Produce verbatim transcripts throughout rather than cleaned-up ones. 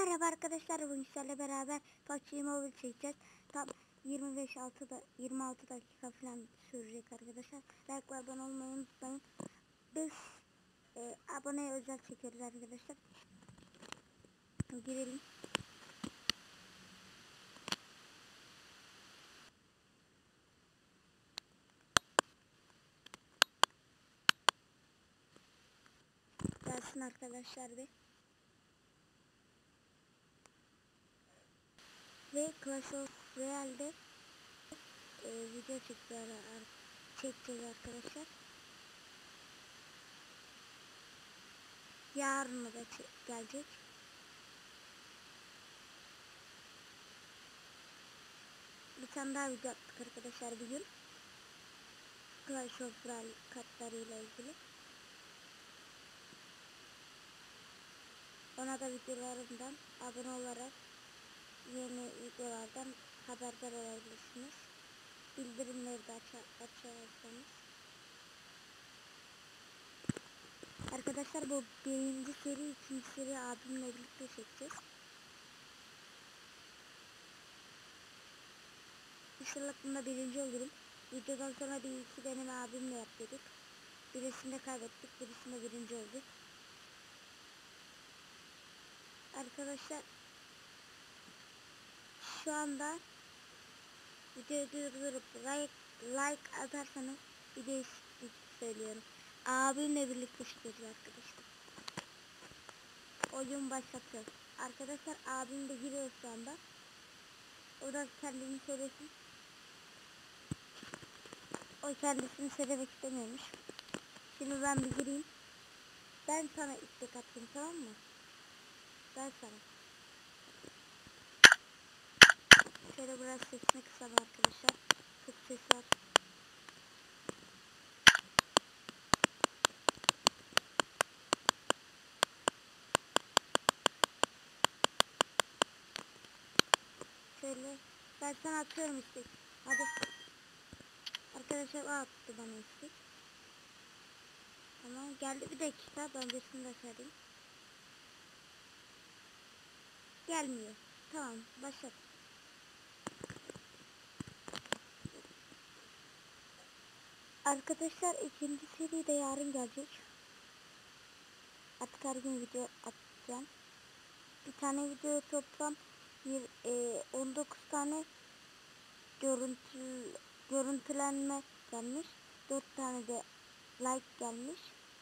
Merhaba arkadaşlar, bugün sizlerle beraber P U B G Mobile çekeceğiz. Tam yirmi beş yirmi altı dakika falan sürecek arkadaşlar. Like ve abone olmayı unutmayın. Biz e, aboneye özel çekiyoruz arkadaşlar. Girelim. Gelsin arkadaşlar bir. Ve Clash of Royale'de e, video çekiyorlar, çekeceğiz arkadaşlar. Yarın da gelecek. Bir tane daha video yaptık arkadaşlar bugün. Clash of Royale kartlarıyla ilgili. Ona da videolarımdan abone olarak yeni videolardan haberdar olabilirsiniz. Bildirimleri de aç açarsanız. Arkadaşlar bu birinci seri, ikinci seri abimle birlikte çekeceğiz. İnşallah bunda birinci olurum. Videodan sonra bir iki benim abimle yaptık. Birisinde kaybettik, birisinde birinci olduk. Arkadaşlar şu anda videoyu durdurup like, like atarsanız bir değişiklik söylüyorum. Abimle birlikte çıkıyoruz arkadaşlar. Oyun başlatıyor. Arkadaşlar abim de giriyor şu anda. O da kendini söylesin. O kendisini söylemek istemiyormuş. Şimdi ben bir gireyim. Ben sana istek attım, tamam mı? Ben sana. Şöyle biraz sesini kısalım arkadaşlar. Çok ses var. Şöyle ben sana atıyorum istek. Hadi. Arkadaşlar o attı bana istek. Tamam, geldi, bir dakika, ben birisini de söyleyeyim. Gelmiyor. Tamam, başlat. Arkadaşlar ikinci seri de yarın gelecek. Artık her gün video atacağım. Bir tane video toplam bir, e, on dokuz tane görüntü görüntülenme gelmiş. dört tane de like gelmiş.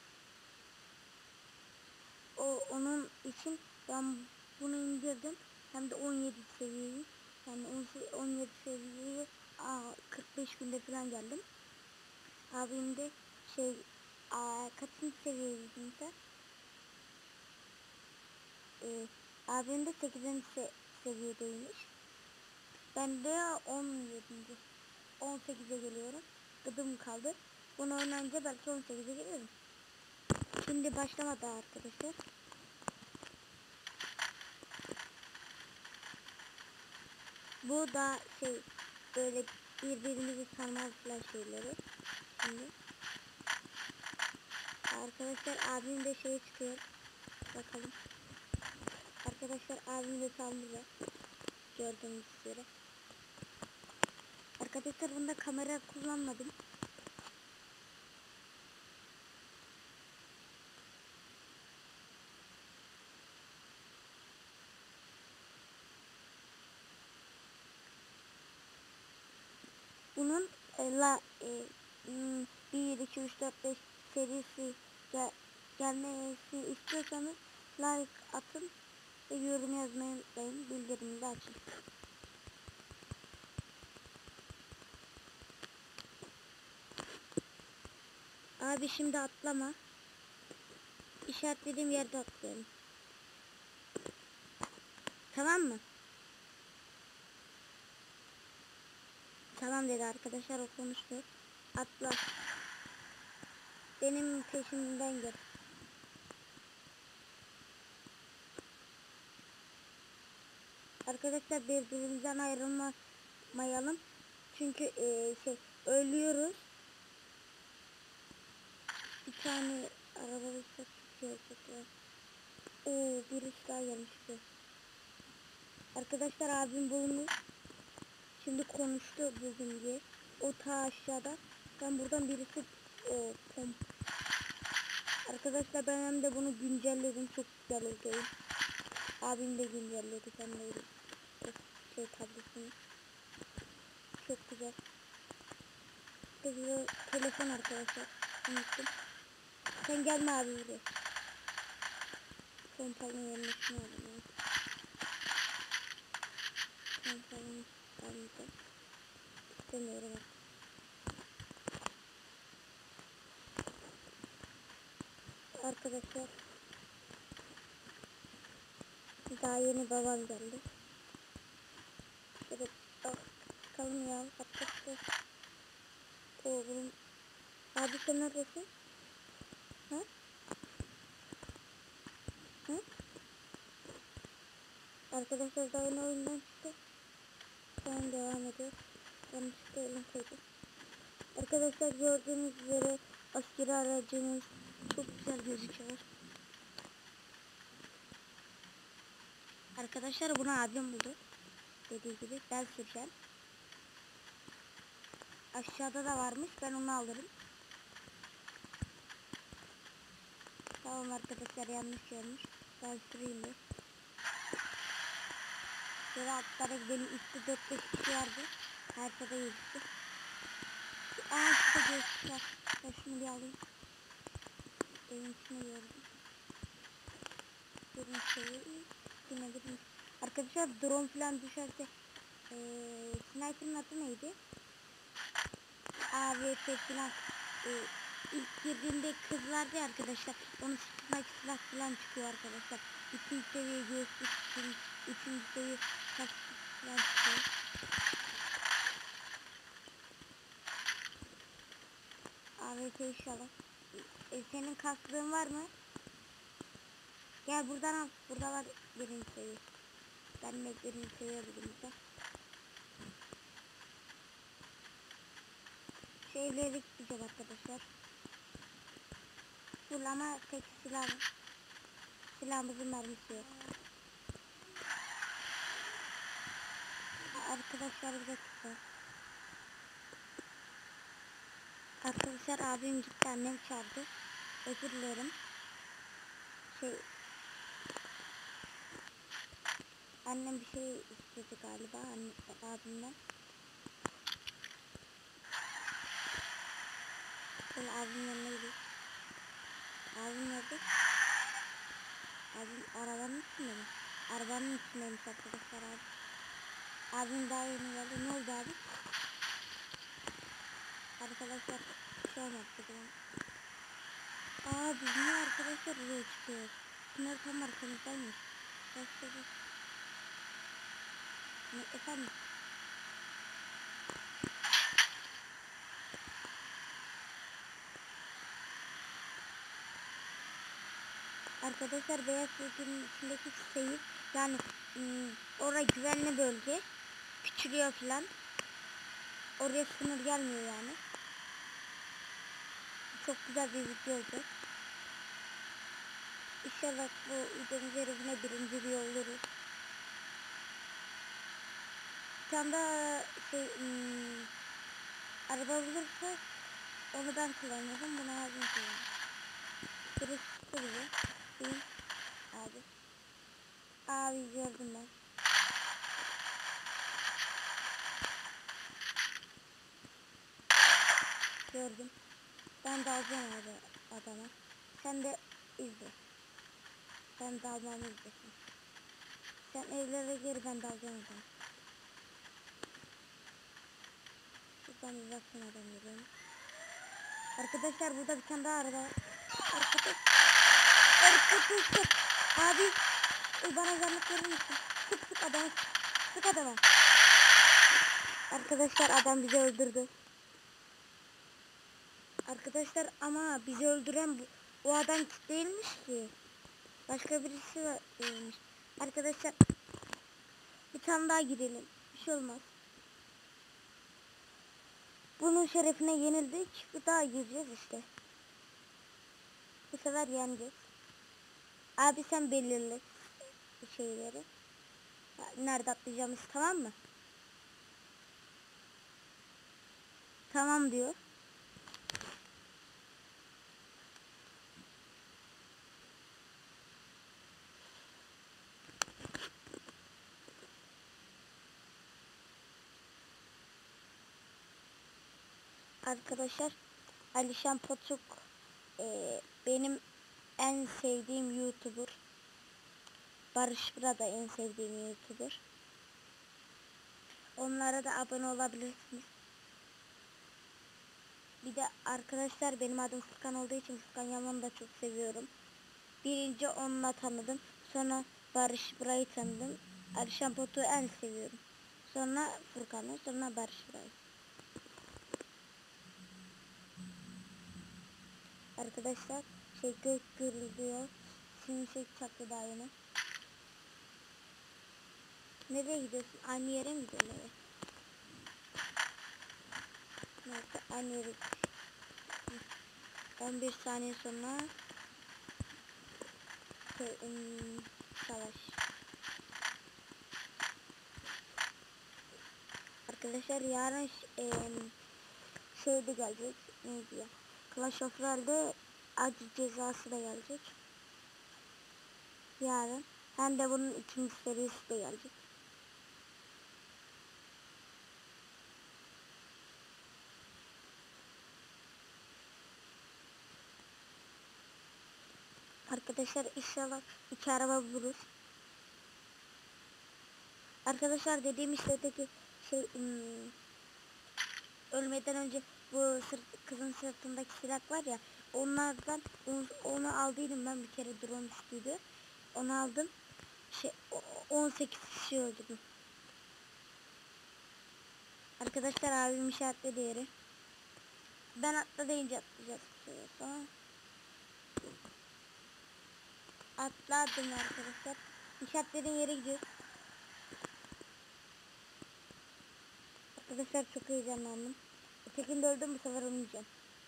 O onun için ben bunu indirdim. Hem de on yedi seviyeyi. Yani on yedi seviyeyi kırk beş günde falan geldim. Abim de şey aa, kaçıncı seviyeydim sen? Ee, abim de sekizinci Se seviyedeymiş. Ben de on yedinci on sekize geliyorum. Gıdım kaldı. Bunu oynayınca belki on sekize gelirim. Şimdi başlamadı arkadaşlar. Bu da şey böyle birbirimizi tanıma şeyleri. Şimdi arkadaşlar abim de şey çıkıyor. Bakalım. Arkadaşlar abim de saldırıyor. Gördüğünüz üzere. Arkadaşlar bunda kamera kullanmadım. Bunun e, la e, bir iki üç dört beş serisi gel, gelmesi istiyorsanız like atın ve yorum yazmayı unutmayın. Bildirimini de açın. Abi şimdi atlama. İşaretlediğim yerde atlayalım. Tamam mı? Tamam dedi arkadaşlar, o konuştu. Atla. Benim peşimden gel. Arkadaşlar birbirimizden ayrılmayalım. Çünkü e, şey ölüyoruz. Bir tane arabada çok gelecekler. Oo, birisi daha gelmişti. Arkadaşlar abim bulmuş. Şimdi konuştu bugün diye. O ta aşağıda. Ben buradan birisi o pomp. Arkadaşlar ben hem de bunu güncelledim. Çok güzel oldu. Abim de güncelledi. Ben de öyle. Şey tabletini. Çok güzel. Kızı telefon arkadaşlar. Unuttum. Sen gelme abi buraya. Pompalının yerine şunu alayım. Pompalını almayacağım. İstemiyorum. Arkadaşlar. Daha yeni babam geldi. Şöyle bak. Çıkalım ya. Arkadaşlar. Oğlum. Abi sen neredesin? Ha? Ha? Arkadaşlar daha yeni oyundan çıktı. Şu an devam ediyor. Yanlışlıkla elim koydum. Arkadaşlar gördüğünüz üzere askeri aracımız çok güzel gözüküyor. Arkadaşlar bunu abim buldu. Dediği gibi ben süreceğim. Aşağıda da varmış, ben onu alırım. Tamam arkadaşlar, yanlış görmüş. Ben süreyim bir. Şöyle atlara gidelim. Üstte dört beş kişi vardı. Haritada yürüdü. Aa şurada göster. Ben şunu bir alayım. Evin içine gördüm. Durun şeyi. Yine girin. Arkadaşlar drone falan düşerse ee, sniper'ın adı neydi? A V P falan. E, ilk girdiğinde kız vardı ya arkadaşlar. Onu sıkmak silah falan çıkıyor arkadaşlar. İkinci seviye göğüslük için. Üçüncü seviye kask falan çıkıyor. A V P inşallah. E, senin kasklığın var mı? Gel buradan al. Burada var birinci seviye. Ben de birinci seviye buldum burada. Şu evlere gideceğim arkadaşlar. Full ama tek silah. Silahımızın mermisi yok. Arkadaşlar bir dakika. Arkadaşlar abim gitti, annem çağırdı. Özür dilerim. Şey, annem bir şey istedi galiba anne, abimden. Şöyle abimin yanına gidiyor. Abim nerede? Abim arabanın içinde mi? Arabanın içindeymiş arkadaşlar abi. Abim daha yeni geldi. Ne oldu abi? Arkadaşlar şey yaptı bana. Aa biz niye arkadaşlar buraya çıkıyoruz? Bunlar tam arkamızdaymış. Başladı. Ne efendim? Arkadaşlar beyaz bölgenin içindeki seyir yani ım, oraya güvenli bölge küçülüyor falan. Oraya sınır gelmiyor yani. Çok güzel bir video oldu. İnşallah bu videonun üzerine birinci bir oluruz. Bir tane daha şey ım, araba bulursa onu ben kullanıyorum. Bunu abim kullanıyor. Birisi bize. Benim abi. Abi gördüm ben. Gördüm. Ben de alacağım abi adama. Sen de izle. Sen de almamı izlesin. Sen evlere gir, ben de alacağım adamı. Şuradan bir bakın adam görüyorum. Arkadaşlar burada bir tane daha araba. Arkadaşlar. Arkadaşlar. Abi. Bana yanlış verir misin? Sık sık adamı. Sık adamı. Arkadaşlar adam bizi öldürdü. Arkadaşlar ama bizi öldüren bu, o adam değilmiş ki. Başka birisi var değilmiş. Arkadaşlar bir tane daha girelim. Bir şey olmaz. Bunun şerefine yenildik. Bir daha gireceğiz işte. Bu sefer yeneceğiz. Abi sen belirle şeyleri. Nerede atlayacağımız tamam mı? Tamam diyor. Arkadaşlar Alişan Potuk e, benim en sevdiğim YouTuber. Barış burada en sevdiğim YouTuber. Onlara da abone olabilirsiniz. Bir de arkadaşlar benim adım Furkan olduğu için Furkan Yaman'ı da çok seviyorum. Birinci onunla tanıdım. Sonra Barış Buray'ı tanıdım. Alişan Potuk'u en seviyorum. Sonra Furkan'ı, sonra Barış Buray'ı. Arkadaşlar şey gök gürülüyor. Şimşek çaktı daha yine. Nereye gidiyorsun? Aynı yere mi gidiyorsun? Evet. Neyse aynı yere. on bir saniye sonra şey, ım, savaş. Arkadaşlar yarın ım, şey de gelecek. Neydi ya? Clash of Royale'de acı cezası da gelecek. Yarın. Hem de bunun ikinci serisi de gelecek. Arkadaşlar inşallah iki araba buluruz. Arkadaşlar dediğim işte öteki şey ım, ölmeden önce bu sırt, kızın sırtındaki silah var ya, onlardan onu, onu aldıydım ben bir kere, drone üstüydü. Onu aldım. Şey on sekiz kişi öldürdüm. Arkadaşlar abim işaretledi yeri. Ben atla deyince atlayacağız. Sonra atladım arkadaşlar. İşaretlediğin yere gidiyoruz. Arkadaşlar çok heyecanlandım. Ötekinde öldüm, bu sefer olmayacağım.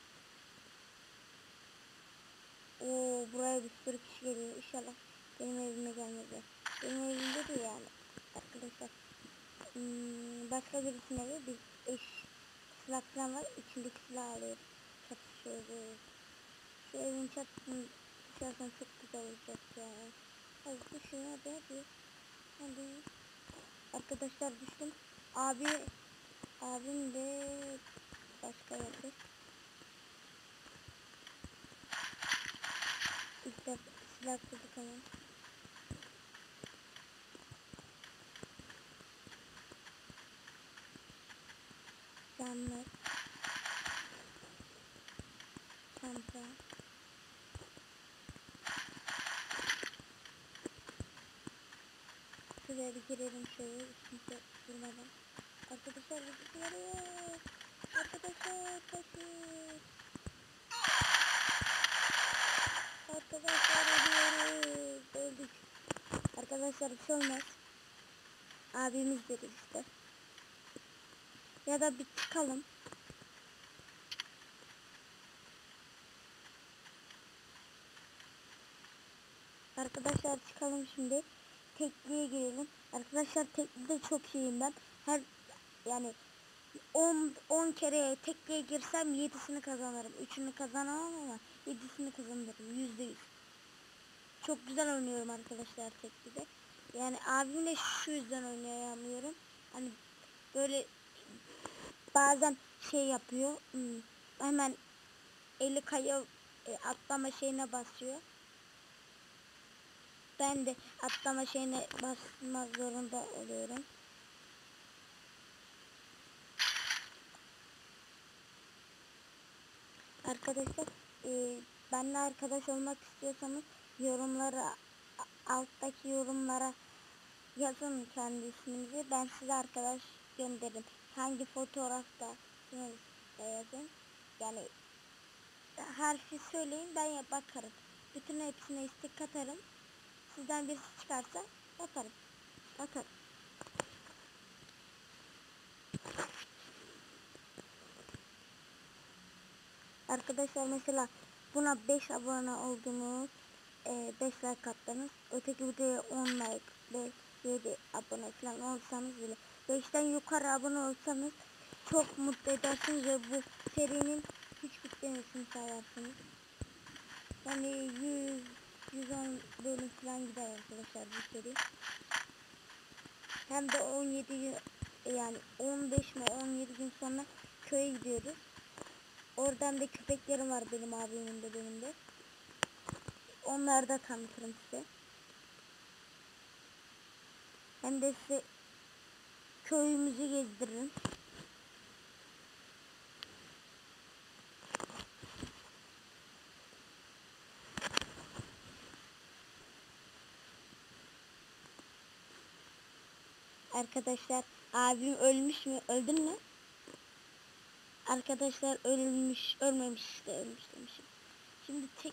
Oo, buraya bir sürü kişi geliyor. İnşallah benim evime gelmedi. Benim evimde de yani. Arkadaşlar hmm, başka birisinin evi, biz eş silah falan var. İçindeki silah alıyoruz. Çatışıyoruz. Şu evin çatısını düşersen çok güzel olacak ya. Hadi düşün, hadi hadi. Hadi. Arkadaşlar düştüm. Abi abim de başka yerde. İlk defa silah kurduk hemen. Canlar. Çanta. Şuraya bir girelim şöyle. Kimse durmadan. Arkadaşlar bir girelim. Arkadaşlar kaçın. Arkadaşlar ölüyoruz. Öldük. Arkadaşlar bir şey olmaz. Abimiz dedi işte. Ya da bir çıkalım. Arkadaşlar çıkalım şimdi. Tekliğe girelim. Arkadaşlar tekliğde çok iyiyim ben. Her yani on on kere tekliğe girsem yedisini kazanırım. üçünü kazanamam ama yedisini kazanırım. yüzde yüz. Çok güzel oynuyorum arkadaşlar tekliğde. Yani abimle şu yüzden oynayamıyorum. Hani böyle bazen şey yapıyor. Hmm, hemen eli kayıyor, e, atlama şeyine basıyor. Ben de atlama şeyine basmak zorunda oluyorum. Arkadaşlar e, benimle arkadaş olmak istiyorsanız yorumlara, alttaki yorumlara yazın kendi isminizi. Ben size arkadaş gönderirim. Hangi fotoğrafta da yazın. Yani harfi söyleyin, ben bakarım. Bütün hepsine istek atarım. Sizden birisi çıkarsa bakarım. Bakarım. Arkadaşlar mesela buna beş abone oldunuz, e, beş like attınız. Öteki videoya on like, yedi abone falan olsanız bile, beşten yukarı abone olsanız çok mutlu edersiniz ve bu serinin hiç bitmemesini sağlarsınız. Yani yüz yüz on bölüm falan gider arkadaşlar bu seri. Hem de on yedi gün, yani on beş mi on yedi gün sonra köye gidiyoruz. Oradan da köpeklerim var benim abimin de benim de. Onları da tanıtırım size. Hem de size köyümüzü gezdiririm. Arkadaşlar abim ölmüş mü? Öldün mü? Arkadaşlar ölmüş, ölmemiş işte, ölmüş demişim. Şimdi tek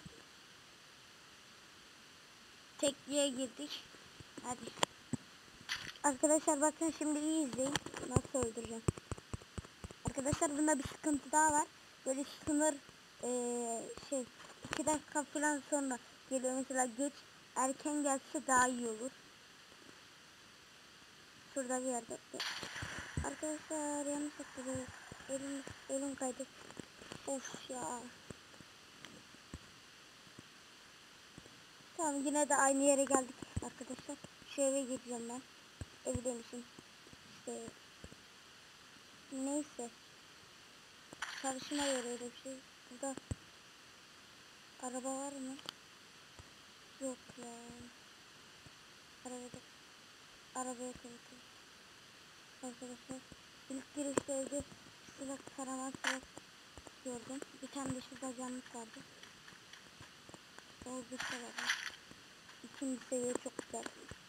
tekliğe girdik. Hadi. Arkadaşlar bakın şimdi iyi izleyin. Nasıl öldüreceğim. Arkadaşlar bunda bir sıkıntı daha var. Böyle sınır ee, şey iki dakika falan sonra geliyor. Mesela geç erken gelse daha iyi olur. Şurada bir yerde. Arkadaşlar yanlış yaptım. Elim, elim kaydı. Of ya. Tamam yine de aynı yere geldik arkadaşlar. Şu eve gideceğim ben. Evi demişim. İşte neyse. Çalışma yeri öyle bir şey. Burada araba var mı? Yok ya. Arabada araba yok evet. Arkadaşlar ilk girişte evde silah karaman silah gördüm. Bir tane de şurada canlık vardı. O bir şey vardı. İkinci seviye çok güzel.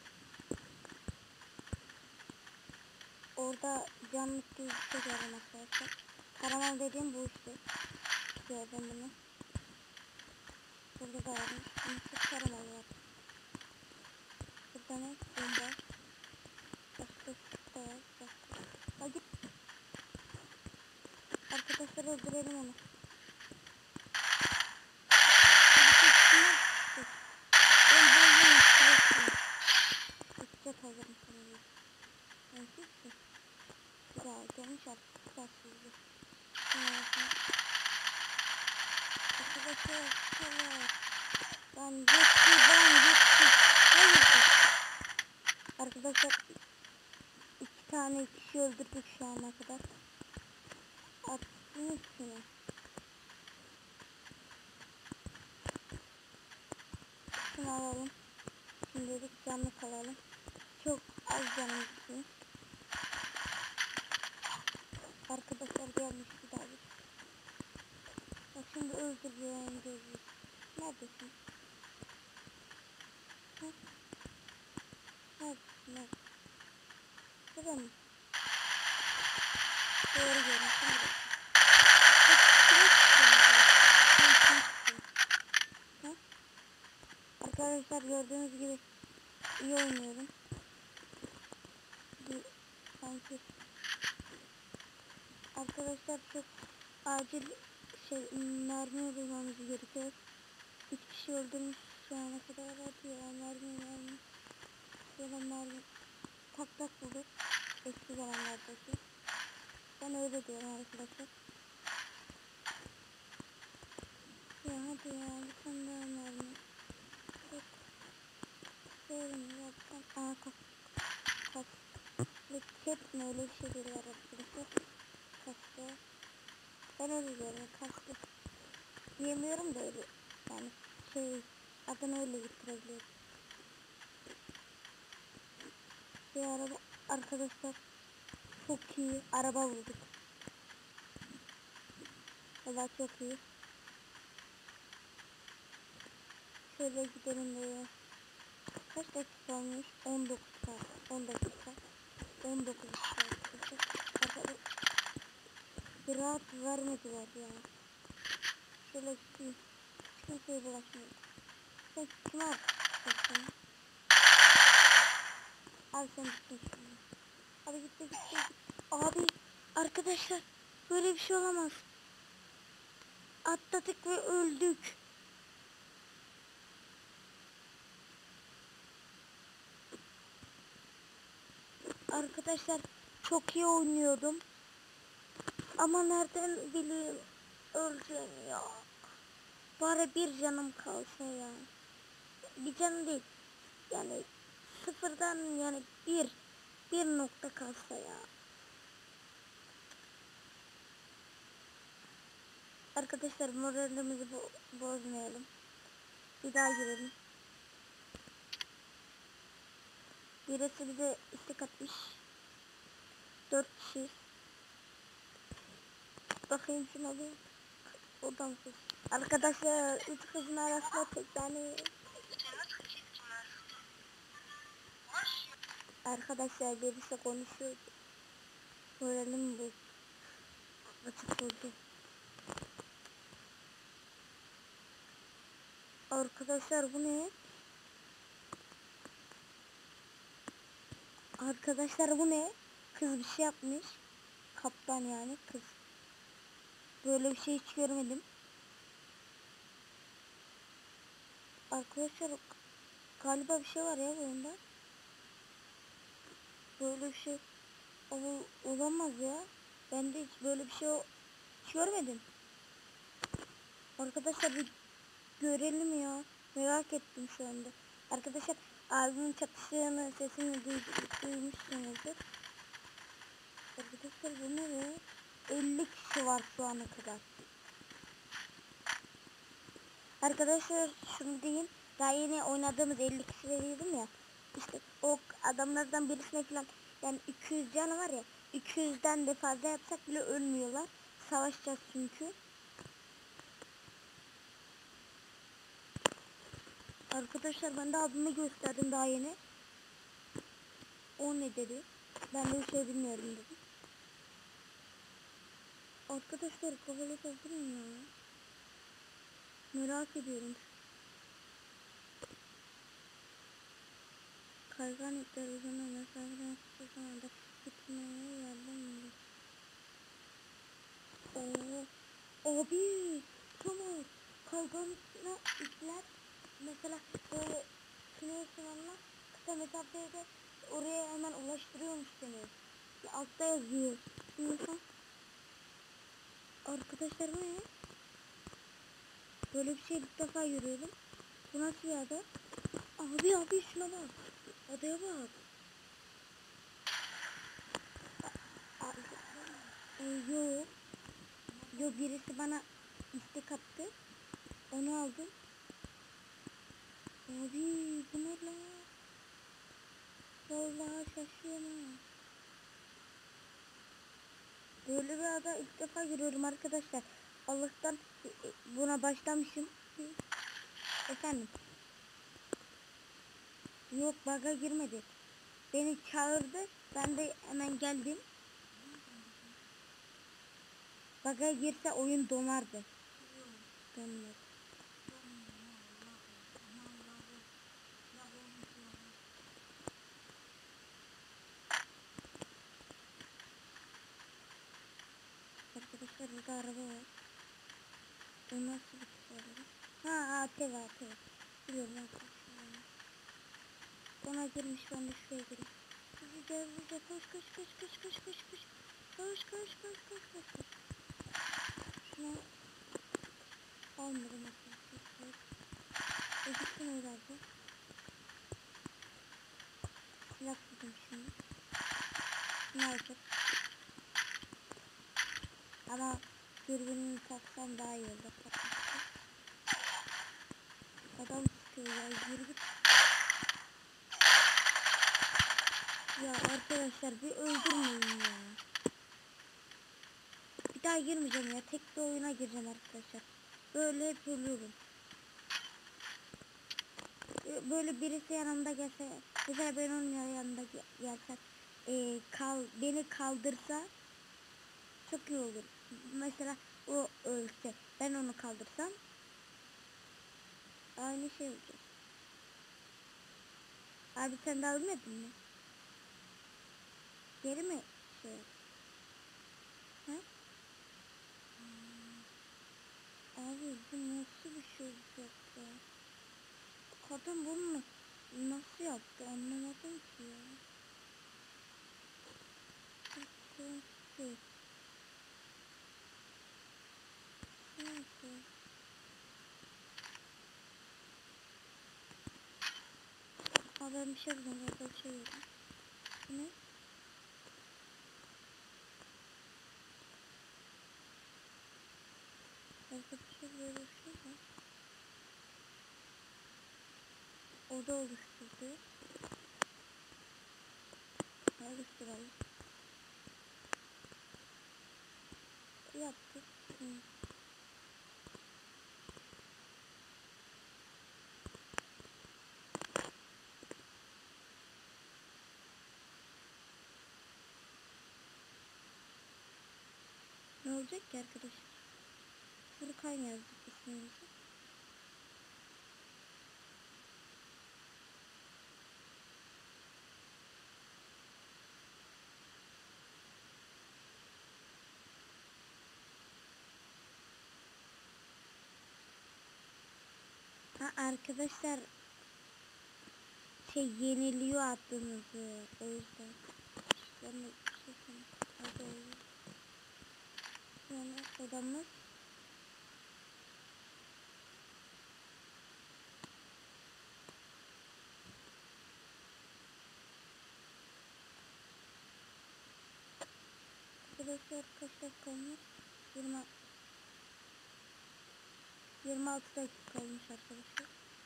Orada canlık gibi bir şey gördüm arkadaşlar. Karaman dediğim bu işte. Gördüm bunu. Burada da varmış. Mısır karaman var. Burada ne? Bomba. Başka da var. Başka. Hadi. Arkadaşlar öldürelim onu. Ben böyle istiyorsun. Uçacak hazırım sana. Neyse ki. Ya gelmiş artık. Başlıyordu. Arkadaşlar. Arkadaşlar. Ben yetti. Ben yetti. Hayır. Arkadaşlar. iki tane kişi öldürdük şu ana kadar. Attınız şunu. Şunu alalım. Şimdilik canlı kalalım. Çok az canlı gidiyor. Arkadaşlar gelmiş bir daha bir. Bak şimdi öldüreceğim gözü. Neredesin? Hı? Neredesin? Neredesin? Burada mı? Doğru görmüşsün burası. Arkadaşlar gördüğünüz gibi iyi oynuyorum. Bir, sanki arkadaşlar çok acil şey mermi bulmamız gerekiyor. üç kişi öldürmüş şu ana kadar. Hadi ya mermi mermi. Şöyle mermi tak tak bulduk. Eski zamanlardaki. Ben öyle diyorum arkadaşlar. Ya hadi ya bir tane daha mermi. Çok sevim yapsam. Aa kaç kaç. Hep mi öyle bir şeyleri var arkadaşlar. Kaçtı. Ben öyle diyorum kaçtı. Diyemiyorum da öyle. Yani şey adını öyle getirebiliyorum. Bir araba arkadaşlar çok iyi araba bulduk. Valla çok iyi. Şöyle gidelim böyle. Kaç dakika olmuş? on dokuz saat. on dakika. on dokuz saat. Arkadaşlar bir rahat vermediler ya. Şöyle gideyim. Kimseye bulaşmıyor. Sen kime atacaksın? Abi sen gittin şimdi. Abi gitti gitti gitti. Abi arkadaşlar böyle bir şey olamaz. Atladık ve öldük. arkadaşlar çok iyi oynuyordum. Ama nereden bileyim öleceğim ya. Bari bir canım kalsa ya. Bir canım değil. Yani sıfırdan yani bir bir nokta kalsa ya. Arkadaşlar moralimizi bo bozmayalım. Bir daha girelim. Birisi bize istek atmış. Dört kişi. Bakayım şuna bir. Odan kız. Arkadaşlar üç kızın arasında tek tane. Arkadaşlar birisi konuşuyor. Moralim bu. Açık oldu. Arkadaşlar bu ne? Arkadaşlar bu ne? Kız bir şey yapmış. Kaptan yani kız. Böyle bir şey hiç görmedim. Arkadaşlar galiba bir şey var ya bu oyunda. Böyle bir şey ol olamaz ya. Ben de hiç böyle bir şey hiç görmedim. Arkadaşlar bir görelim ya. Merak ettim şu anda. Arkadaşlar abimin çatışını sesini duymuşsunuzdur. Arkadaşlar bu ne be? elli kişi var şu ana kadar. Arkadaşlar şunu diyeyim. Daha yeni oynadığımız elli kişi veriyordum ya. İşte o adamlardan birisine falan yani iki yüz canı var ya. iki yüzden de fazla yapsak bile ölmüyorlar. Savaşacağız çünkü. Arkadaşlar ben de abime gösterdim daha yeni. O ne dedi? Ben de bir şey bilmiyorum dedim. Arkadaşlar kafalı kaldırın ya. Merak ediyorum. Kaygan ipler uzun mesafeden kısa zamanda gitmeye yardım ediyor. Oo, abi tamam. Kaygan ipler mesela böyle sınıyorsun onunla kısa mesafede de oraya hemen ulaştırıyormuş seni. Ya altta yazıyor. Mesela arkadaşlar bu ne? Böyle bir şey ilk defa görüyorum. Bu nasıl bir ada? Abi abi şuna bak. Adaya bak. Ee, yok. Yok birisi bana istek attı. Onu aldım. Abi bu ne la? Vallahi şaşıyorum. Böyle bir ada ilk defa görüyorum arkadaşlar. Allah'tan buna başlamışım. Efendim. Yok baga girmedi. Beni çağırdı. Ben de hemen geldim. Baga girse oyun donardı. Donmadı. Arkadaşlar burada araba var. Bu nasıl bir şey araba? Ha A T V A T V. Biliyorum arkadaşlar. Ona girmiş ben de şuraya gireyim. Hızlıca hızlıca koş koş koş koş koş koş koş. Koş koş koş koş koş koş. Şunu almadım arkadaşlar. Ödüksün herhalde. Silah buldum şimdi. Sniper. Ama dürbününü taksam daha iyi olur. Adam sıkıyor ya. Yürü git. Ya arkadaşlar bir öldürmeyin ya. Bir daha girmeyeceğim ya. Tek bir oyuna gireceğim arkadaşlar. Böyle hep ölüyorum. Böyle birisi yanımda gelse, mesela ben onun yanında gelsem, e, kal, beni kaldırsa çok iyi olur. Mesela o ölse, ben onu kaldırsam aynı şey olacak. Abi sen de almadın mı? Geri mi şey? Ha? Abi bu nasıl bir şey olacak ya? Kadın bunu nasıl yaptı anlamadım ki ya. Aa, ben bir şey buldum. Orada bir şey buldum. Bu ne? Orada bir şey, böyle bir şey var. Oda oluşturdu. Oluşturalım. Yaptık. Hı. Ne olacak ki arkadaşlar? Furkan yazdık ismimizi. Ha arkadaşlar, şey yeniliyor adınızı. O yüzden. Ben de şey sanırım. Hadi olur. Yani odamız. Arkadaşlar kaç dakika olmuş? yirmi, yirmi altı dakika olmuş arkadaşlar.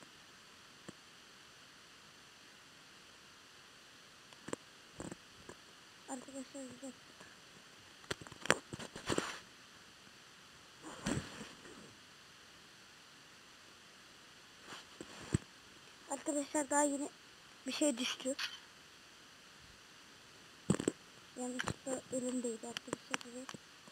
Arkadaşlar güzel. Arkadaşlar daha yeni bir şey düştü. Yanlışlıkla elimdeydi arkadaşlar. Evet.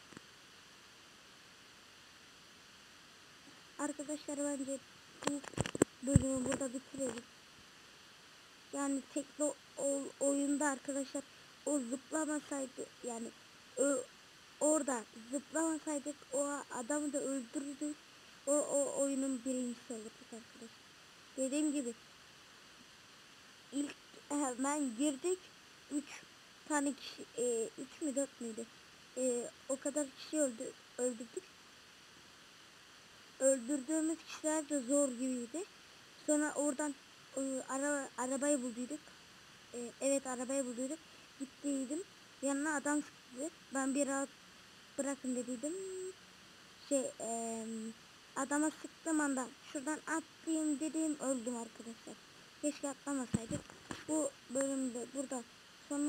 Arkadaşlar bence bu bölümü burada bitirelim. Yani tekno o, oyunda arkadaşlar o zıplamasaydı, yani o, orada zıplamasaydık o adamı da öldürürdük. O, o oyunun birincisi olurduk arkadaşlar. Dediğim gibi ilk hemen girdik. Üç tane kişi, e, üç mü dört müydü? E, o kadar kişi öldü, öldürdük. Öldürdüğümüz kişiler de zor gibiydi. Sonra oradan e, ara, arabayı bulduyduk. E, evet arabayı bulduyduk. Gittiydim. Yanına adam sıktı. Ben bir rahat bırakın dediydim. Şey e, adama sıktığım anda şuradan atlayayım dedim, öldüm arkadaşlar. Keşke atlamasaydık. Bu bölümde burada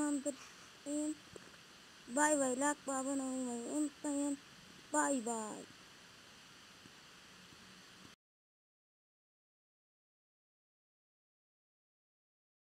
sonlandırayım. Bay bay, like ve abone olmayı unutmayın. Bay bay.